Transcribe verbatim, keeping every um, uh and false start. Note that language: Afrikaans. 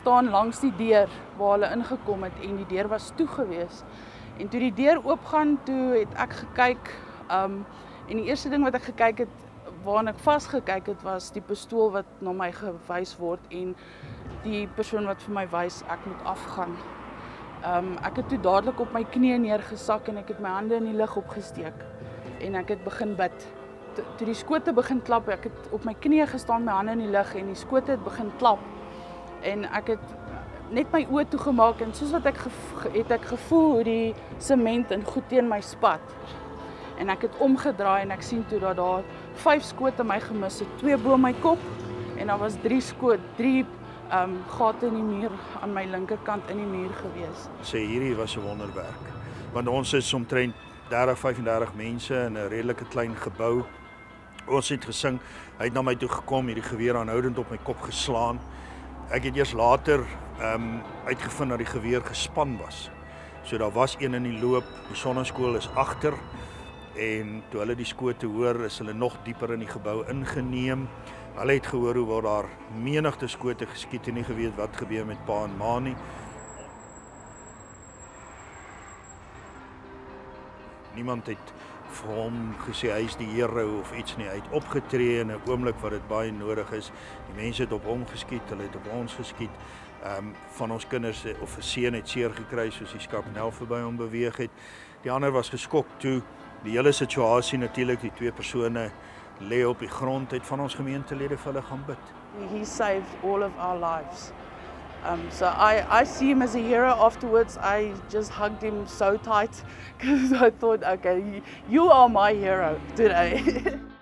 gestaan langs die deur waar hulle ingekom het en die deur was toe gewees. En toe die deur oopgaan, toe het ek gekyk, um, en die eerste ding wat ek gekyk het, waarna ek vasgekyk het, was die pistool wat na my gewys word en die persoon wat vir my wys ek moet afgaan. Um, ek het toe dadelik op my knieë neergesak en ek het my hande in die lug opgesteek en ek het begin bid. To, toe die skote begin klap, ek het op my knieë gestaan, my hande in die lug en die skote het begin klap en ek het net my oë toegemaak en soos wat ek het ek gevoel hoe die sement en goed teen my spat. En ek het omgedraai en ek sien toe dat daar vyf skote my gemis het, twee bo my kop en daar was drie skoot, drie um, gate in die muur aan my linkerkant in die muur gewees. Sê hierdie was 'n wonderwerk, want ons is omtrent dertig, vyf-en-dertig mense in 'n redelike klein gebou. Ons het gesing, hy het na my toe gekom, hierdie geweer aanhoudend op my kop geslaan. Ek het eers later um, uitgevind dat die geweer gespan was. So daar was een in die loop, die sonneskool is agter en toe hulle die skote hoor, is hulle nog dieper in die gebou ingeneem. Hulle het gehoor hoe word daar menigte skote geskiet en nie geweet wat gebeur met pa en ma nie. Niemand het vir hom gesê hy is die hero of iets nie. Hy het opgetree in 'n oomblik wat dit baie nodig is. Die mense het op hom geskiet, hulle het op ons geskiet. Um, van ons kinders of 'n seun het seer gekry soos die skarpnel verby hom beweeg het. Die ander was geskok toe die hele situasie natuurlik, die twee persone lê op die grond, het van ons gemeentelede vir hulle gaan bid. He saved all of our lives. Um, so I, I see him as a hero. Afterwards, I just hugged him so tight because I thought, okay, you are my hero today.